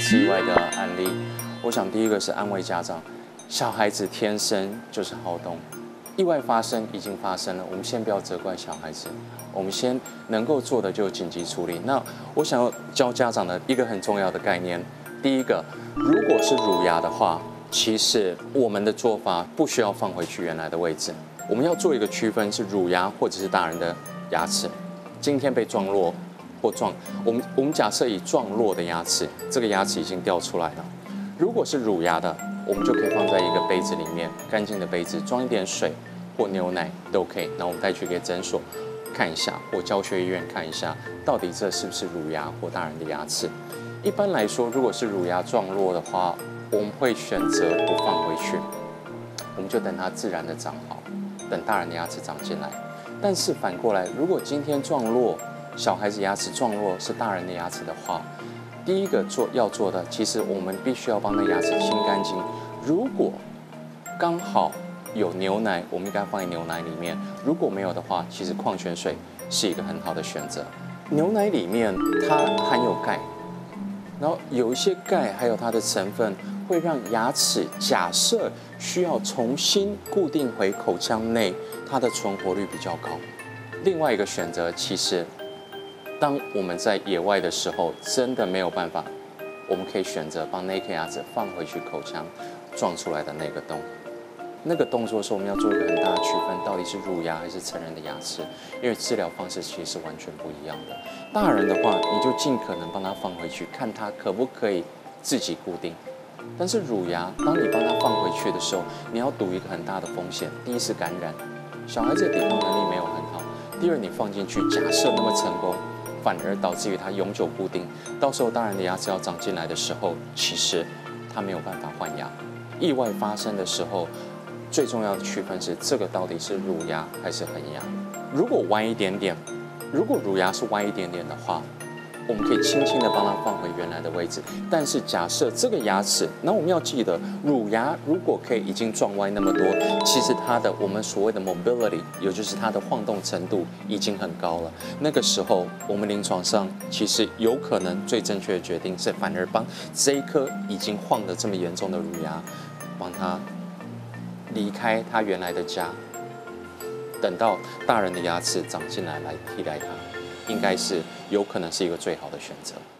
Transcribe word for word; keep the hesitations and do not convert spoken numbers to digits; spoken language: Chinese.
次意外的案例，我想第一个是安慰家长，小孩子天生就是好动，意外发生已经发生了，我们先不要责怪小孩子，我们先能够做的就紧急处理。那我想要教家长的一个很重要的概念，第一个，如果是乳牙的话，其实我们的做法不需要放回去原来的位置，我们要做一个区分，是乳牙或者是大人的牙齿，今天被撞落或撞，我们我们假设以撞落的牙齿，这个牙齿已经掉出来了。如果是乳牙的，我们就可以放在一个杯子里面，干净的杯子，装一点水或牛奶都可以。那我们带去给诊所看一下，或教学医院看一下，到底这是不是乳牙或大人的牙齿。一般来说，如果是乳牙撞落的话，我们会选择不放回去，我们就等它自然的长好，等大人的牙齿长进来。但是反过来，如果今天撞落，小孩子牙齿撞落是大人的牙齿的话，第一个做要做的，其实我们必须要帮那牙齿清干净。如果刚好有牛奶，我们应该放在牛奶里面；如果没有的话，其实矿泉水是一个很好的选择。牛奶里面它含有钙，然后有一些钙还有它的成分会让牙齿假设需要重新固定回口腔内，它的存活率比较高。另外一个选择，其实当我们在野外的时候，真的没有办法，我们可以选择把那颗牙齿放回去口腔撞出来的那个洞。那个动作的时候，我们要做一个很大的区分，到底是乳牙还是成人的牙齿，因为治疗方式其实是完全不一样的。大人的话，你就尽可能帮他放回去，看他可不可以自己固定。但是乳牙，当你帮他放回去的时候，你要赌一个很大的风险：第一是感染，小孩子的抵抗能力没有很好；第二，你放进去，假设那么成功，反而导致于他永久固定，到时候大人的牙齿要长进来的时候，其实他没有办法换牙。意外发生的时候，最重要的区分是这个到底是乳牙还是恒牙。如果弯一点点，如果乳牙是弯一点点的话，我们可以轻轻的帮它放回原来的位置。但是假设这个牙齿，那我们要记得，乳牙如果可以已经撞歪那么多，其实它的我们所谓的 mobility， 也就是它的晃动程度已经很高了。那个时候，我们临床上其实有可能最正确的决定是，反而帮这一颗已经晃得这么严重的乳牙，帮它离开它原来的家，等到大人的牙齿长进来来替代它，应该是有可能是一个最好的选择。